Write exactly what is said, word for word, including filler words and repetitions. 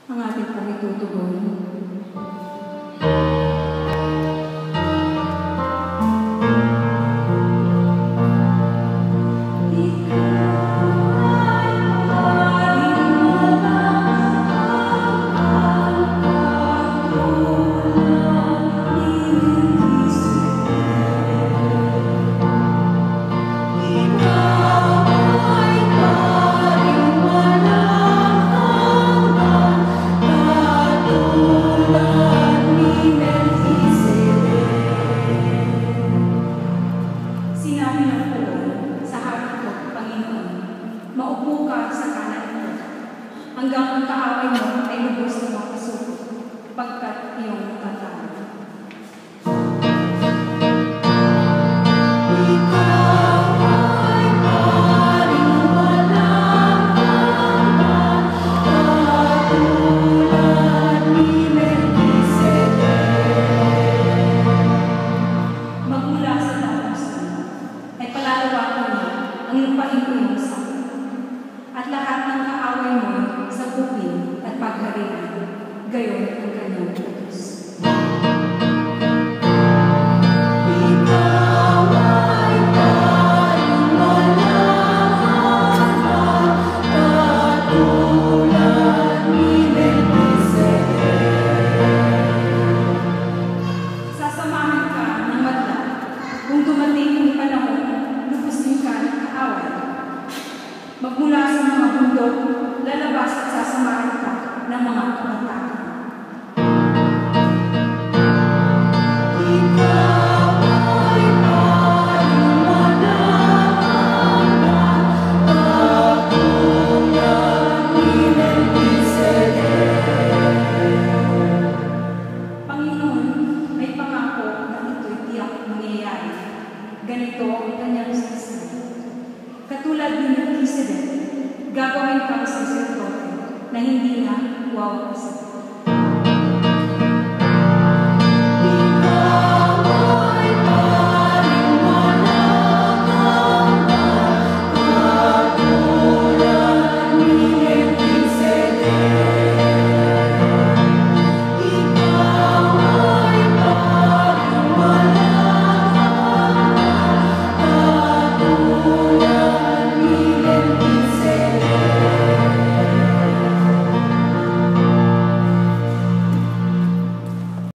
ang ating pong itutugon. Sinabi ng Panginoon sa harap ko, Panginoon, maupo ka sa kanan ko, hanggang ang kaaway mo ay lubos na makasuko, pagkat iyong natatawag. Ang lupain ko yung sakit, at lahat ng kaaway mo sa bukid at pagharian, gayon ang kanyang utos. Ikaw ay tayong walang hanggan, katulad ni Melchizedek. Sasamahan ka ng madla kung dumating ang panahon. Magmula sa mga bundok, lalabas at sasamahan ka ng mga kabataan. Ikaw ay tayong walang hanggan, katulad ni Melchizedek. Panginoon, may pangako na ito'y tiyak mangyayari. Ganito ang kanyang sasabi. Katulad ni Melchizedek, gagawin kang saserdote na hindi na wawasan.